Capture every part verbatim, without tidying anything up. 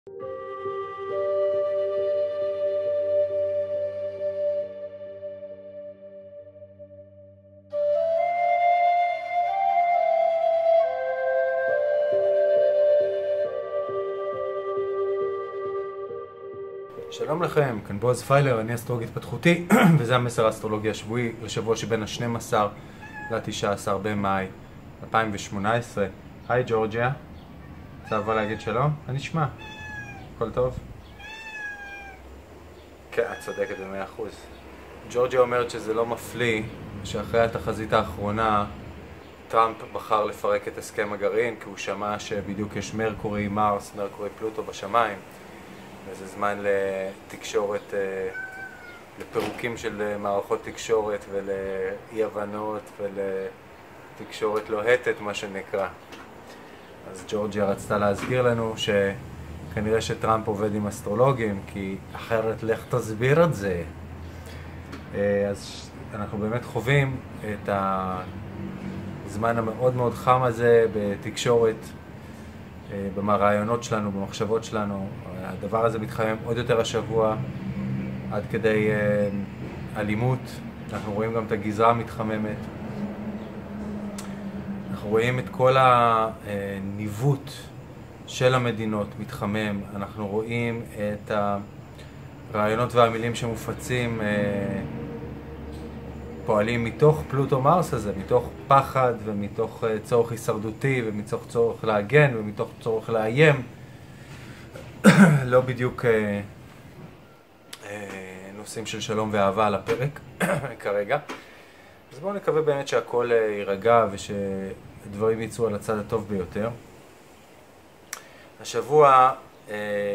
שלום לכם, כאן בועז פיילר, אני אסטרולוג התפתחותי וזה המסר האסטרולוגי השבועי לשבוע שבין ה-שנים עשר ל-תשעה עשר במאי אלפיים ושמונה עשרה. היי ג'ורג'יה, רוצה לבוא להגיד שלום? אני אשמע, הכל טוב? כן, את צודקת במאה אחוז. ג'ורג'יה אומרת שזה לא מפליא שאחרי התחזית האחרונה טראמפ בחר לפרק את הסכם הגרעין כי הוא שמע שבדיוק יש מרקורי, מרס, מרקורי פלוטו בשמיים וזה זמן לתקשורת, לפירוקים של מערכות תקשורת ולאי הבנות ולתקשורת לוהטת מה שנקרא. אז ג'ורג'יה רצתה להזכיר לנו שכנראה שטראמפ עובד עם אסטרולוגים כי אחרת לך תסביר את זה. אז אנחנו באמת חווים את הזמן המאוד מאוד חם הזה בתקשורת, במרעיונות שלנו, במחשבות שלנו. הדבר הזה מתחמם עוד יותר השבוע עד כדי uh, אלימות. אנחנו רואים גם את הגזרה המתחממת. אנחנו רואים את כל הניווט של המדינות מתחמם. אנחנו רואים את הרעיונות והמילים שמופצים uh, פועלים מתוך פלוטו מרס הזה, מתוך פחד ומתוך uh, צורך הישרדותי ומתוך צורך להגן ומתוך צורך לאיים. לא בדיוק אה, אה, נושאים של שלום ואהבה על הפרק כרגע. אז בואו נקווה באמת שהכל אה, יירגע ושדברים יצאו על הצד הטוב ביותר. השבוע אה,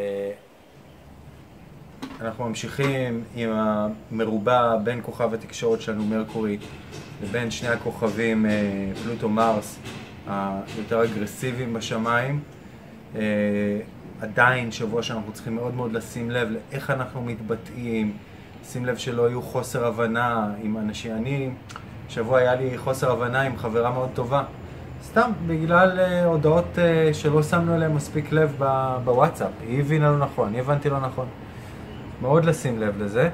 אנחנו ממשיכים עם המרובע בין כוכב התקשורת שלנו מרקורי לבין שני הכוכבים אה, פלוטו מרס היותר אגרסיביים בשמיים. אה, עדיין שבוע שאנחנו צריכים מאוד מאוד לשים לב לאיך אנחנו מתבטאים, שים לב שלא יהיו חוסר הבנה עם אנשים. אני, שבוע היה לי חוסר הבנה עם חברה מאוד טובה, סתם בגלל uh, הודעות uh, שלא שמנו אליהם מספיק לב בוואטסאפ. היא הבינה לא נכון, אני הבנתי לא נכון. מאוד לשים לב לזה.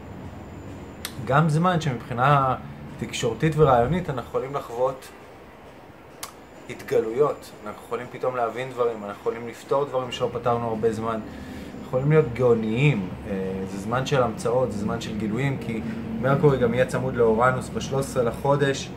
גם זמן שמבחינה תקשורתית ורעיונית אנחנו יכולים לחוות התגלויות, אנחנו יכולים פתאום להבין דברים, אנחנו יכולים לפתור דברים שלא פתרנו הרבה זמן, אנחנו יכולים להיות גאוניים. זה זמן של המצאות, זה זמן של גילויים, כי מרקורי גם יהיה צמוד לאורנוס ב-שלושה עשר לחודש.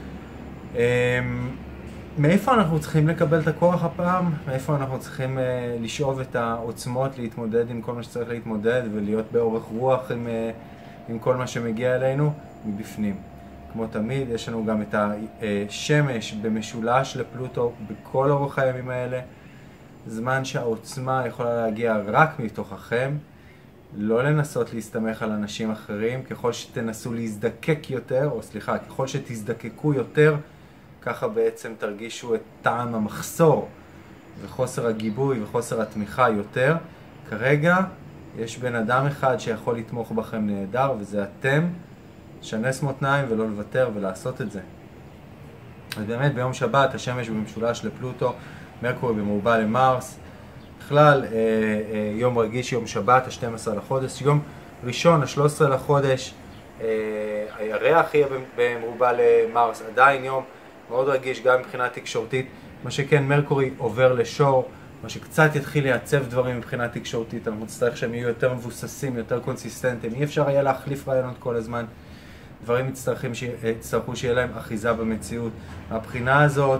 מאיפה אנחנו צריכים לקבל את הכוח הפעם? מאיפה אנחנו צריכים לשאוב את העוצמות להתמודד עם כל מה שצריך להתמודד ולהיות באורך רוח עם, עם כל מה שמגיע אלינו? מבפנים. כמו תמיד, יש לנו גם את השמש במשולש לפלוטו בכל אורך הימים האלה. זמן שהעוצמה יכולה להגיע רק מתוככם. לא לנסות להסתמך על אנשים אחרים. ככל שתנסו להזדקק יותר, או סליחה, ככל שתזדקקו יותר, ככה בעצם תרגישו את טעם המחסור וחוסר הגיבוי וחוסר התמיכה יותר. כרגע יש בן אדם אחד שיכול לתמוך בכם נהדר, וזה אתם. שנס מותניים ולא לוותר ולעשות את זה. אז באמת ביום שבת השמש במשולש לפלוטו, מרקורי במרובע למרס. בכלל אה, אה, יום רגיש, יום שבת, ה-שנים עשר לחודש. יום ראשון, ה-שלושה עשר לחודש, אה, הירח יהיה במרובע למרס. עדיין יום מאוד רגיש גם מבחינה תקשורתית. מה שכן, מרקורי עובר לשור, מה שקצת יתחיל לייצב דברים מבחינה תקשורתית. אנחנו נצטרך שהם יהיו יותר מבוססים, יותר קונסיסטנטיים. אי אפשר היה להחליף רעיונות כל הזמן. דברים יצטרכו שיהיה להם אחיזה במציאות. מהבחינה הזאת,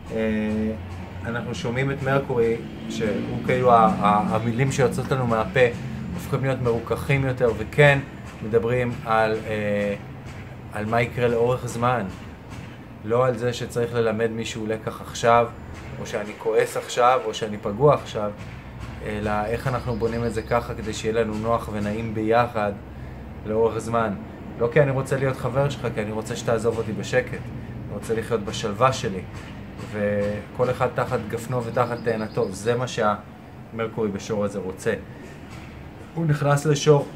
אנחנו שומעים את מרקורי, שהוא כאילו המילים שיוצאות לנו מהפה הופכים להיות מרוככים יותר, וכן מדברים על, על מה יקרה לאורך זמן. לא על זה שצריך ללמד מישהו לקח עכשיו, או שאני כועס עכשיו, או שאני פגוע עכשיו, אלא איך אנחנו בונים את זה ככה כדי שיהיה לנו נוח ונעים ביחד לאורך זמן. לא כי אני רוצה להיות חבר שלך, כי אני רוצה שתעזוב אותי בשקט. אני רוצה לחיות בשלווה שלי. וכל אחד תחת גפנו ותחת תאנתו. זה מה שהמרקורי בשור הזה רוצה. הוא נכנס לשור,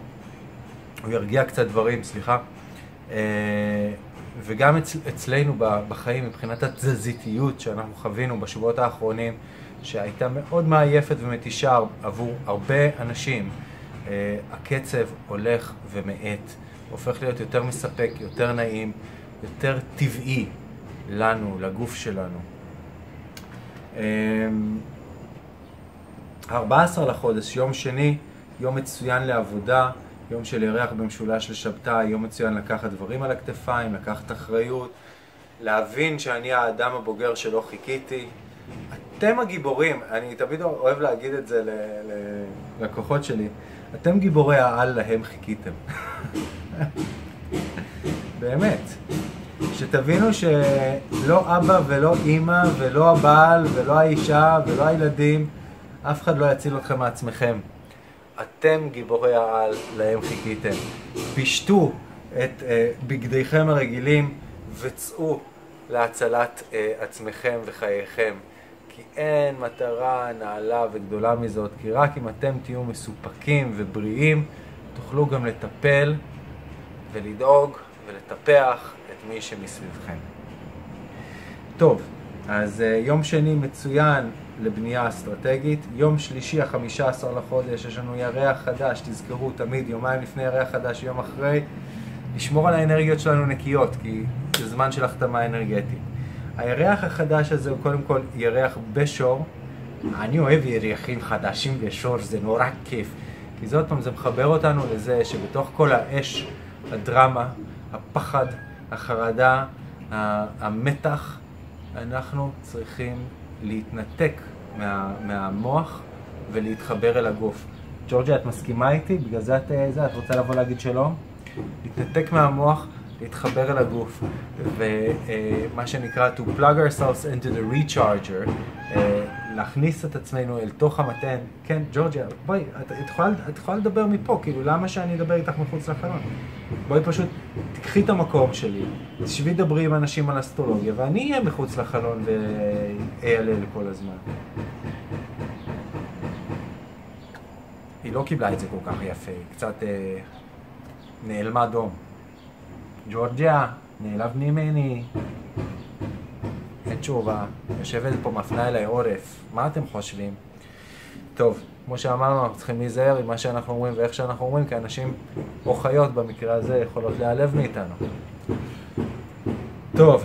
הוא ירגיע קצת דברים, סליחה. וגם אצ, אצלנו בחיים, מבחינת התזזיתיות שאנחנו חווינו בשבועות האחרונים, שהייתה מאוד מעייפת ומתישה עבור הרבה אנשים, הקצב הולך ומעט, הופך להיות יותר מספק, יותר נעים, יותר טבעי לנו, לגוף שלנו. ארבעה עשר לחודש, יום שני, יום מצוין לעבודה, יום של ירח במשולש לשבתאי, יום מצוין לקחת דברים על הכתפיים, לקחת אחריות, להבין שאני האדם הבוגר שלא חיכיתי. אתם הגיבורים, אני תמיד אוהב להגיד את זה ללקוחות שלי, אתם גיבורי העל להם חיכיתם. באמת. שתבינו שלא אבא ולא אמא ולא הבעל ולא האישה ולא הילדים, אף אחד לא יציל אתכם מעצמכם. אתם גיבורי העל להם חיכיתם. פשטו את uh, בגדיכם הרגילים וצאו להצלת uh, עצמכם וחייכם. כי אין מטרה נעלה וגדולה מזאת, כי רק אם אתם תהיו מסופקים ובריאים, תוכלו גם לטפל ולדאוג ולטפח את מי שמסביבכם. טוב, אז uh, יום שני מצוין לבנייה אסטרטגית. יום שלישי, ה-חמישה עשר לחודש, יש לנו ירח חדש. תזכרו תמיד, יומיים לפני ירח חדש, יום אחרי, לשמור על האנרגיות שלנו נקיות, כי זה זמן של החתמה אנרגטית. הירח החדש הזה הוא קודם כל ירח בשור. אני אוהב ירחים חדשים בשור, זה נורא כיף. כי זאת פעם, זה מחבר אותנו לזה שבתוך כל האש, הדרמה, הפחד, החרדה, המתח, אנחנו צריכים להתנתק מה, מהמוח ולהתחבר אל הגוף. ג'ורג'יה, את מסכימה איתי? בגלל זה את, זה, את רוצה לבוא להגיד שלום? להתנתק מהמוח, להתחבר אל הגוף. ומה שנקרא to plug ourselves into the recharger, להכניס את עצמנו אל תוך המתן. כן, ג'ורג'יה, בואי, את, את, יכולה, את יכולה לדבר מפה, כאילו למה שאני אדבר איתך מחוץ לחלון? בואי פשוט תקחי את המקום שלי, תשבי דברי עם אנשים על אסטרולוגיה, ואני אהיה מחוץ לחלון ואעלה כל הזמן. היא לא קיבלה את זה כל כך יפה, היא קצת אה, נעלמה דום. ג'ורג'יה, נעלבני ממני. אין תשובה, יושבת פה מפנה אליי עורף, מה אתם חושבים? טוב, כמו שאמרנו, אנחנו צריכים להיזהר עם מה שאנחנו אומרים ואיך שאנחנו אומרים, כי אנשים או חיות במקרה הזה יכולות להיעלב מאיתנו. טוב,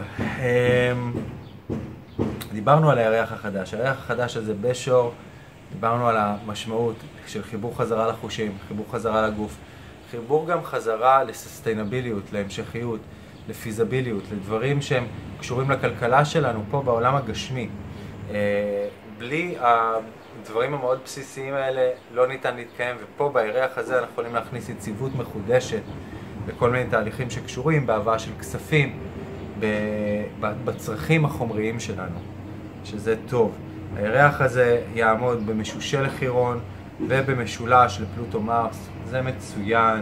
דיברנו על הירח החדש. הירח החדש הזה בשור, דיברנו על המשמעות של חיבור חזרה לחושים, חיבור חזרה לגוף, חיבור גם חזרה לססטיינביליות, להמשכיות, לפיזביליות, לדברים שהם קשורים לכלכלה שלנו פה בעולם הגשמי. בלי הדברים המאוד בסיסיים האלה לא ניתן להתקיים, ופה בירח הזה אנחנו יכולים להכניס יציבות מחודשת בכל מיני תהליכים שקשורים בהבאה של כספים, בצרכים החומריים שלנו, שזה טוב. הירח הזה יעמוד במשושל לחירון ובמשולש לפלוטו מרס, זה מצוין.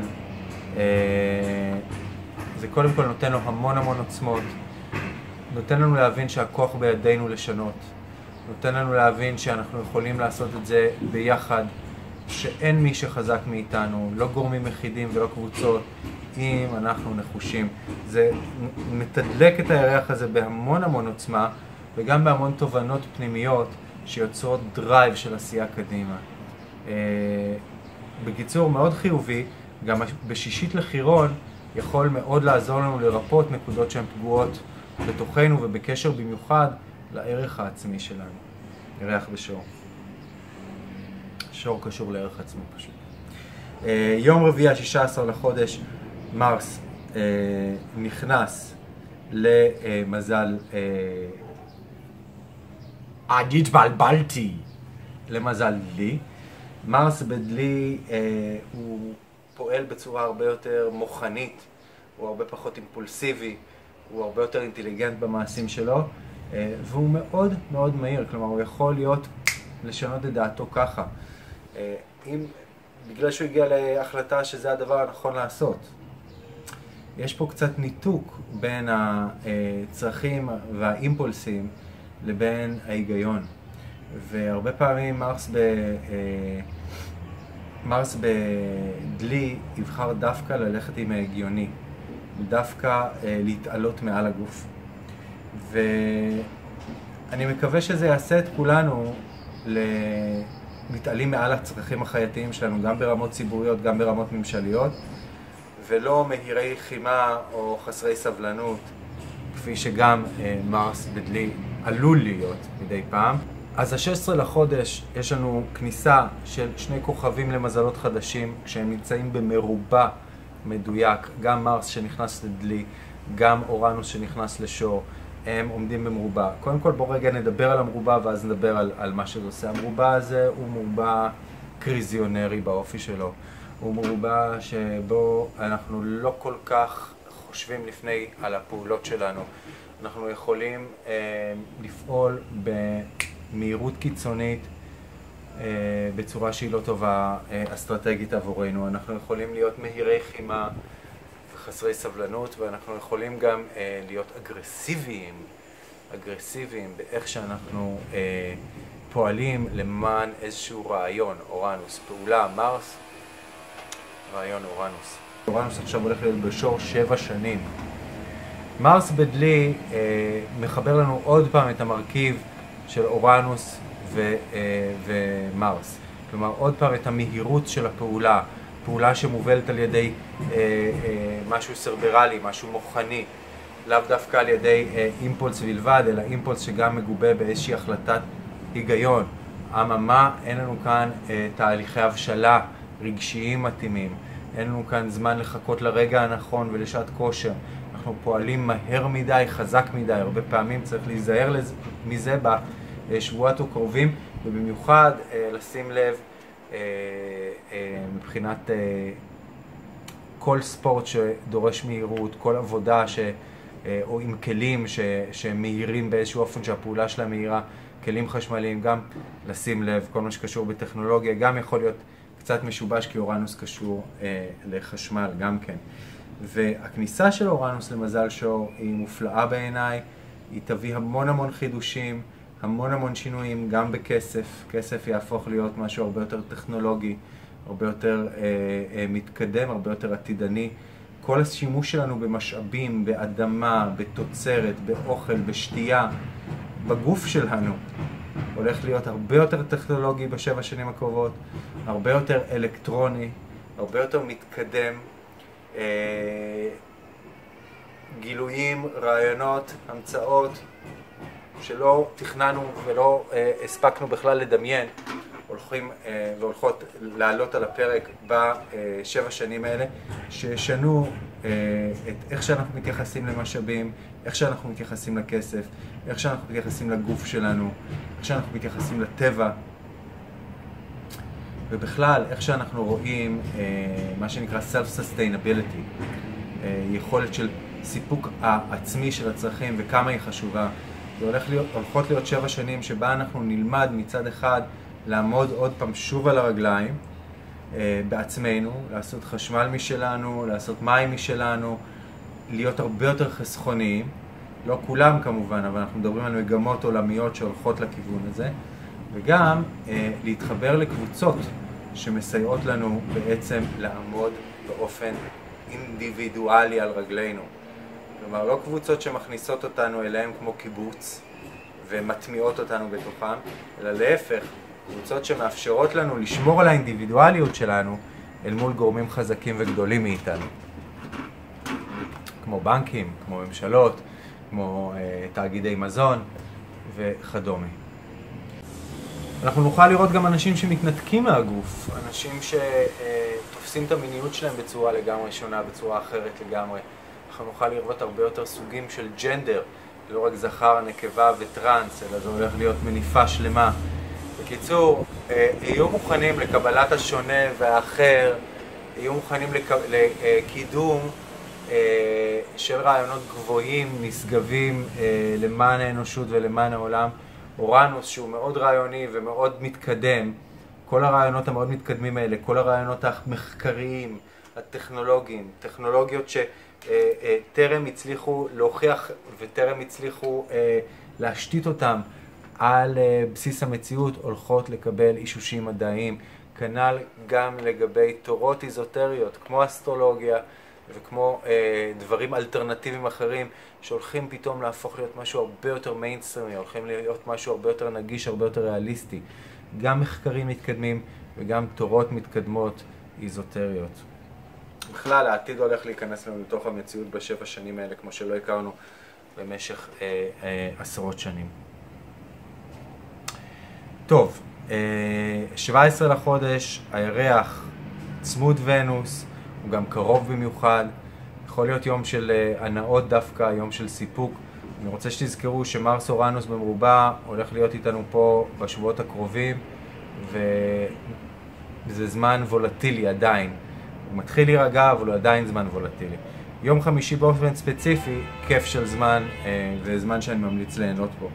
זה קודם כל נותן לו המון המון עוצמות, נותן לנו להבין שהכוח בידינו לשנות, נותן לנו להבין שאנחנו יכולים לעשות את זה ביחד, שאין מי שחזק מאיתנו, לא גורמים יחידים ולא קבוצות, אם אנחנו נחושים. זה מתדלק את הירח הזה בהמון המון עוצמה, וגם בהמון תובנות פנימיות שיוצרות דרייב של עשייה קדימה. בקיצור, מאוד חיובי, גם בשישית לחירון יכול מאוד לעזור לנו לרפות נקודות שהן פגועות בתוכנו ובקשר במיוחד לערך העצמי שלנו. ירח בשור. שור קשור לערך עצמי פשוט. יום רביעי ה-שישה עשר לחודש, מרס נכנס למזל, אני התבלבלתי, למזל דלי. מרס בדלי הוא פועל בצורה הרבה יותר מוחנית, הוא הרבה פחות אימפולסיבי, הוא הרבה יותר אינטליגנט במעשים שלו, והוא מאוד מאוד מהיר, כלומר הוא יכול להיות, לשנות את דעתו ככה, אם, בגלל שהוא הגיע להחלטה שזה הדבר הנכון לעשות. יש פה קצת ניתוק בין הצרכים והאימפולסים לבין ההיגיון, והרבה פעמים מרס ב... מרס בדלי יבחר דווקא ללכת עם ההגיוני, דווקא להתעלות מעל הגוף. ואני מקווה שזה יעשה את כולנו מתעלים מעל הצרכים החייתיים שלנו, גם ברמות ציבוריות, גם ברמות ממשליות, ולא מהירי חימה או חסרי סבלנות, כפי שגם אה, מרס בדלי עלול להיות מדי פעם. אז ה-שישה עשר לחודש יש לנו כניסה של שני כוכבים למזלות חדשים, כשהם נמצאים במרובע מדויק, גם מרס שנכנס לדלי, גם אורנוס שנכנס לשור, הם עומדים במרובע. קודם כל בואו רגע נדבר על המרובע ואז נדבר על, על מה שזה עושה. המרובע הזה הוא מרובע קריזיונרי באופי שלו. הוא מרובע שבו אנחנו לא כל כך חושבים לפני על הפעולות שלנו. אנחנו יכולים אה, לפעול במהירות קיצונית אה, בצורה שהיא לא טובה אה, אסטרטגית עבורנו. אנחנו יכולים להיות מהירי חימה וחסרי סבלנות, ואנחנו יכולים גם אה, להיות אגרסיביים, אגרסיביים באיך שאנחנו אה, פועלים למען איזשהו רעיון, אורנוס, פעולה, מרס, רעיון אורנוס. אורנוס עכשיו הולך להיות בשור שבע שנים. מרס בדלי אה, מחבר לנו עוד פעם את המרכיב של אורנוס ו, אה, ומרס. כלומר, עוד פעם את המהירות של הפעולה, פעולה שמובלת על ידי אה, אה, משהו סרברלי, משהו מוכני, לאו דווקא על ידי אה, אימפולס בלבד, אלא אימפולס שגם מגובה באיזושהי החלטת היגיון. אממה, אין לנו כאן אה, תהליכי הבשלה רגשיים מתאימים. אין לנו כאן זמן לחכות לרגע הנכון ולשעת כושר. אנחנו פועלים מהר מדי, חזק מדי, הרבה פעמים צריך להיזהר לזה, מזה בשבועות הקרובים, ובמיוחד אה, לשים לב אה, אה, מבחינת אה, כל ספורט שדורש מהירות, כל עבודה ש, אה, או עם כלים ש, שמהירים באיזשהו אופן שהפעולה שלה מהירה, כלים חשמליים, גם לשים לב, כל מה שקשור בטכנולוגיה, גם יכול להיות קצת משובש כי אורנוס קשור אה, לחשמל גם כן. והכניסה של אורנוס למזל שור היא מופלאה בעיניי, היא תביא המון המון חידושים, המון המון שינויים, גם בכסף. כסף יהפוך להיות משהו הרבה יותר טכנולוגי, הרבה יותר אה, אה, מתקדם, הרבה יותר עתידני. כל השימוש שלנו במשאבים, באדמה, בתוצרת, באוכל, בשתייה, בגוף שלנו, הולך להיות הרבה יותר טכנולוגי בשבע שנים הקרובות, הרבה יותר אלקטרוני, הרבה יותר מתקדם. אה, גילויים, רעיונות, המצאות שלא תכננו ולא אה, הספקנו בכלל לדמיין, הולכים אה, והולכות לעלות על הפרק בשבע שנים האלה, שישנו אה, את איך שאנחנו מתייחסים למשאבים, איך שאנחנו מתייחסים לכסף, איך שאנחנו מתייחסים לגוף שלנו, איך שאנחנו מתייחסים לטבע, ובכלל איך שאנחנו רואים אה, מה שנקרא self-sustainability, אה, יכולת של סיפוק העצמי של הצרכים וכמה היא חשובה. זה הולך להיות, הולכות להיות שבע שנים שבה אנחנו נלמד מצד אחד לעמוד עוד פעם שוב על הרגליים אה, בעצמנו, לעשות חשמל משלנו, לעשות מים משלנו, להיות הרבה יותר חסכוניים. לא כולם כמובן, אבל אנחנו מדברים על מגמות עולמיות שהולכות לכיוון הזה, וגם אה, להתחבר לקבוצות שמסייעות לנו בעצם לעמוד באופן אינדיבידואלי על רגלינו. כלומר, לא קבוצות שמכניסות אותנו אליהם כמו קיבוץ ומטמיעות אותנו בתוכם, אלא להפך, קבוצות שמאפשרות לנו לשמור על האינדיבידואליות שלנו אל מול גורמים חזקים וגדולים מאיתנו. כמו בנקים, כמו ממשלות, כמו אה, תאגידי מזון וכדומה. אנחנו נוכל לראות גם אנשים שמתנתקים מהגוף, אנשים שתופסים את המיניות שלהם בצורה לגמרי שונה, בצורה אחרת לגמרי. אנחנו נוכל לראות הרבה יותר סוגים של ג'נדר, לא רק זכר, נקבה וטרנס, אלא זה הולך להיות מניפה שלמה. בקיצור, יהיו מוכנים לקבלת השונה והאחר, יהיו מוכנים לקידום של רעיונות גבוהים, נשגבים למען האנושות ולמען העולם. אורנוס שהוא מאוד רעיוני ומאוד מתקדם, כל הרעיונות המאוד מתקדמים האלה, כל הרעיונות המחקריים, הטכנולוגיים, טכנולוגיות שטרם הצליחו להוכיח וטרם הצליחו להשתית אותם על בסיס המציאות, הולכות לקבל אישושים מדעיים. כנ"ל גם לגבי תורות איזוטריות כמו אסטרולוגיה וכמו אה, דברים אלטרנטיביים אחרים שהולכים פתאום להפוך להיות משהו הרבה יותר מיינסטרימי, הולכים להיות משהו הרבה יותר נגיש, הרבה יותר ריאליסטי. גם מחקרים מתקדמים וגם תורות מתקדמות איזוטריות. בכלל, העתיד הולך להיכנס לנו לתוך המציאות בשבע שנים האלה, כמו שלא הכרנו במשך אה, אה, עשרות שנים. טוב, אה, שבעה עשר לחודש, הירח צמוד ונוס, הוא גם קרוב במיוחד, יכול להיות יום של אה, הנאות דווקא, יום של סיפוק. אני רוצה שתזכרו שמרס אורנוס במרובע הולך להיות איתנו פה בשבועות הקרובים, וזה זמן וולטילי עדיין. הוא מתחיל להירגע, אבל הוא עדיין זמן וולטילי. יום חמישי באופן ספציפי, כיף של זמן, וזמן שאני ממליץ ליהנות בו.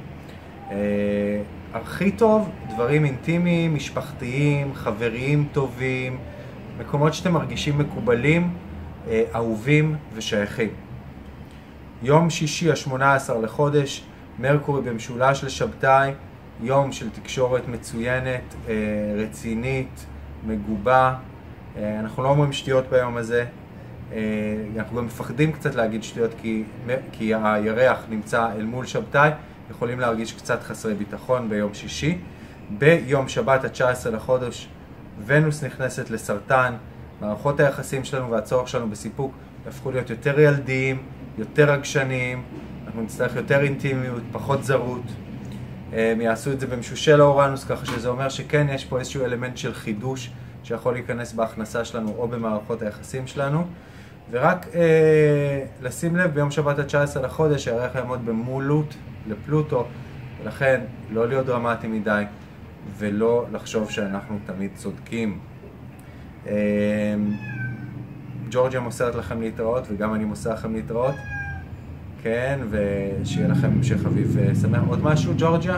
הכי טוב, דברים אינטימיים, משפחתיים, חבריים טובים, מקומות שאתם מרגישים מקובלים, אהובים ושייכים. יום שישי ה-שמונה עשר לחודש, מרקורי במשולש לשבתאי, יום של תקשורת מצוינת, רצינית, מגובה. אנחנו לא אומרים שטויות ביום הזה, אנחנו גם מפחדים קצת להגיד שטויות כי, כי הירח נמצא אל מול שבתאי, יכולים להרגיש קצת חסרי ביטחון ביום שישי. ביום שבת ה-תשע עשרה לחודש, ונוס נכנסת לסרטן, מערכות היחסים שלנו והצורך שלנו בסיפוק יהפכו להיות יותר ילדיים, יותר רגשניים, אנחנו נצטרך יותר אינטימיות, פחות זרות. הם יעשו את זה במשושה לאורנוס, ככה שזה אומר שכן יש פה איזשהו אלמנט של חידוש שיכול להיכנס בהכנסה שלנו או במערכות היחסים שלנו. ורק אה, לשים לב, ביום שבת ה-תשע עשרה לחודש הירח יעמוד במולות לפלוטו, ולכן לא להיות דרמטי מדי ולא לחשוב שאנחנו תמיד צודקים. אה, ג'ורג'יה מוסרת לכם להתראות, וגם אני מוסר לכם להתראות. כן, ושיהיה לכם המשך חביב שמח. עוד משהו, ג'ורג'יה?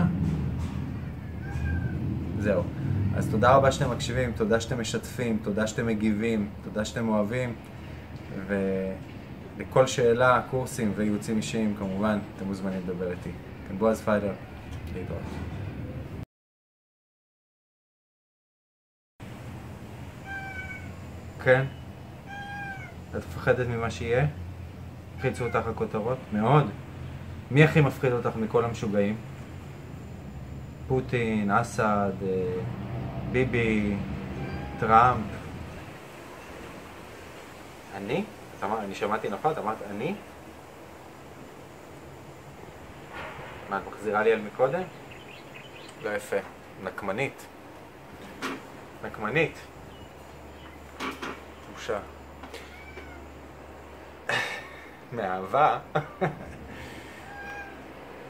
זהו. אז תודה רבה שאתם מקשיבים, תודה שאתם משתפים, תודה שאתם מגיבים, תודה שאתם אוהבים. ולכל שאלה, קורסים וייעוצים אישיים, כמובן, אתם מוזמנים לדבר איתי. כאן בועז פיידר, להתראות. כן? את מפחדת ממה שיהיה? הפחיצו אותך הכותרות? מאוד. מי הכי מפחיד אותך מכל המשוגעים? פוטין, אסד, ביבי, טראמפ. אני? אני שמעתי נכון, אמרת אני? מה, את מחזירה לי על מקודם? לא יפה. נקמנית. נקמנית. בושה. מאהבה.